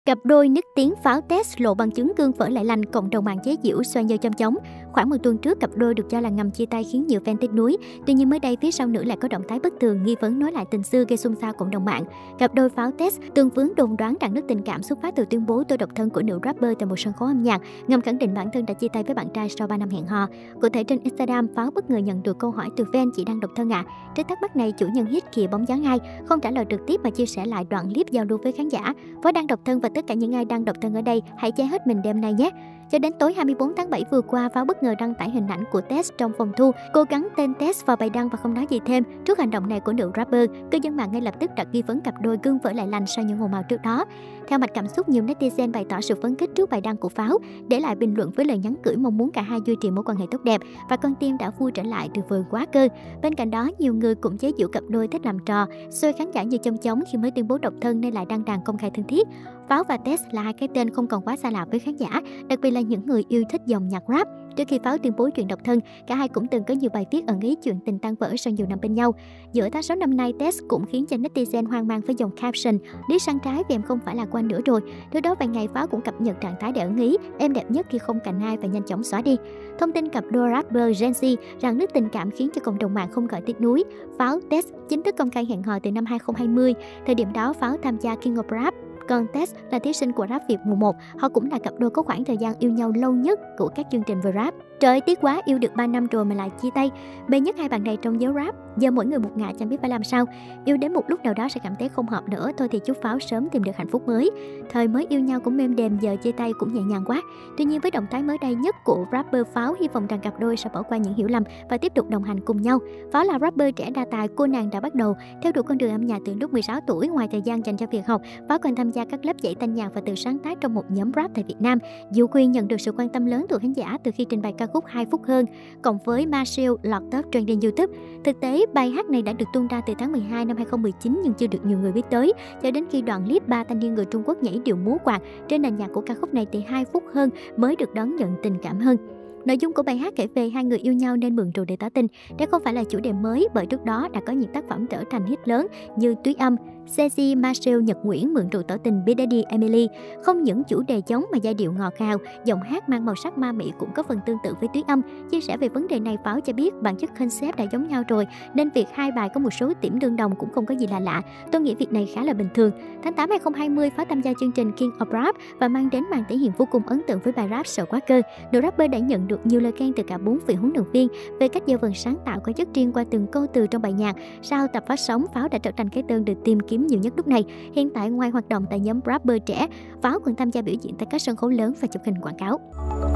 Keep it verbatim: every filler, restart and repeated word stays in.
Cặp đôi nức tiếng pháo test lộ bằng chứng gương vỡ lại lành, cộng đồng mạng chế giễu xoay nhau chong chóng. Khoảng một tuần trước, cặp đôi được cho là ngầm chia tay khiến nhiều fan tiếc nuối. Tuy nhiên mới đây, phía sau nữ lại có động thái bất thường, nghi vấn nối lại tình xưa gây xôn xao cộng đồng mạng. Cặp đôi pháo test tương vướng đồn đoán rạn nứt tình cảm xuất phát từ tuyên bố tôi độc thân của nữ rapper tại một sân khấu âm nhạc, ngầm khẳng định bản thân đã chia tay với bạn trai sau ba năm hẹn hò. Cụ thể trên Instagram, Pháo bất ngờ nhận được câu hỏi từ fan chị đang độc thân ạ. À. Trước thắc mắc này, chủ nhân hit kìa bóng dáng ai không trả lời trực tiếp mà chia sẻ lại đoạn clip giao lưu với khán giả. Pháo đang độc thân và tất cả những ai đang độc thân ở đây hãy che hết mình đêm nay nhé. Cho đến tối hai mươi tư tháng bảy vừa qua, Pháo bất ngờ đăng tải hình ảnh của Tess trong phòng thu. Cô gắn tên Tess vào bài đăng và không nói gì thêm. Trước hành động này của nữ rapper, cư dân mạng ngay lập tức đặt nghi vấn cặp đôi gương vỡ lại lành sau những ồn ào trước đó. Theo mạch cảm xúc, nhiều netizen bày tỏ sự phấn khích trước bài đăng của Pháo, để lại bình luận với lời nhắn gửi mong muốn cả hai duy trì mối quan hệ tốt đẹp và con tim đã vui trở lại tuyệt vời quá cơ. Bên cạnh đó, nhiều người cũng chế giễu cặp đôi thích làm trò, xôi khán giả như chong chóng khi mới tuyên bố độc thân nên lại đăng đàn công khai thân thiết. Pháo và Tess là hai cái tên không còn quá xa lạ với khán giả, đặc biệt là những người yêu thích dòng nhạc rap. Trước khi Pháo tuyên bố chuyện độc thân, cả hai cũng từng có nhiều bài viết ẩn ý chuyện tình tan vỡ sau nhiều năm bên nhau. Giữa tháng sáu năm nay, Tess cũng khiến cho netizen hoang mang với dòng caption lý sang trái vì em không phải là của anh nữa rồi. Trước đó vài ngày, Pháo cũng cập nhật trạng thái để ẩn ý em đẹp nhất khi không cạnh ai và nhanh chóng xóa đi. Thông tin cặp đôi rapper Gen Z rạn nứt tình cảm khiến cho cộng đồng mạng không khỏi tiếc nuối. Pháo, Tess chính thức công khai hẹn hò từ năm hai không hai không. Thời điểm đó, Pháo tham gia King of Rap, còn Tess là thí sinh của Rap Việt mùa một. Họ cũng là cặp đôi có khoảng thời gian yêu nhau lâu nhất của các chương trình về rap. Trời ơi, tiếc quá, yêu được ba năm rồi mà lại chia tay. Bê nhất hai bạn này trong giới rap, giờ mỗi người một ngả chẳng biết phải làm sao. Yêu đến một lúc nào đó sẽ cảm thấy không hợp nữa, thôi thì chúc Pháo sớm tìm được hạnh phúc mới. Thời mới yêu nhau cũng êm đềm, giờ chia tay cũng nhẹ nhàng quá. Tuy nhiên với động thái mới đây nhất của rapper Pháo, hy vọng rằng cặp đôi sẽ bỏ qua những hiểu lầm và tiếp tục đồng hành cùng nhau. Pháo là rapper trẻ đa tài, cô nàng đã bắt đầu theo đuổi con đường âm nhạc từ lúc mười sáu tuổi. Ngoài thời gian dành cho việc học, Pháo còn tham gia các lớp dạy thanh nhạc và tự sáng tác trong một nhóm rap tại Việt Nam. Diệu Quy nhận được sự quan tâm lớn từ khán giả từ khi trình bày ca khúc hai phút hơn, cộng với Marshall lọt top trending YouTube. Thực tế, bài hát này đã được tung ra từ tháng mười hai năm hai không một chín nhưng chưa được nhiều người biết tới, cho đến khi đoạn clip ba thanh niên người Trung Quốc nhảy điệu múa quạt trên nền nhạc của ca khúc này thì hai phút hơn mới được đón nhận tình cảm hơn. Nội dung của bài hát kể về hai người yêu nhau nên mượn trù để tỏ tình. Đây không phải là chủ đề mới, bởi trước đó đã có những tác phẩm trở thành hit lớn như Túy Âm, Ceci, Marshall, Nhật Nguyễn mượn trù tỏ tình Big Daddy, Emily. Không những chủ đề giống mà giai điệu ngọt ngào, giọng hát mang màu sắc ma mị cũng có phần tương tự với Túy Âm. Chia sẻ về vấn đề này, Pháo cho biết bản chất concept đã giống nhau rồi nên việc hai bài có một số điểm tương đồng cũng không có gì là lạ. Tôi nghĩ việc này khá là bình thường. Tháng tám năm hai không hai không, Pháo tham gia chương trình King of Rap và mang đến màn thể hiện vô cùng ấn tượng với bài rap Sợ Quá Cơ. Nữ rapper đã nhận được nhiều lời khen từ cả bốn vị huấn luyện viên về cách gieo vần sáng tạo có chất riêng qua từng câu từ trong bài nhạc. Sau tập phát sóng, Pháo đã trở thành cái tên được tìm kiếm nhiều nhất lúc này. Hiện tại, ngoài hoạt động tại nhóm rapper trẻ, Pháo còn tham gia biểu diễn tại các sân khấu lớn và chụp hình quảng cáo.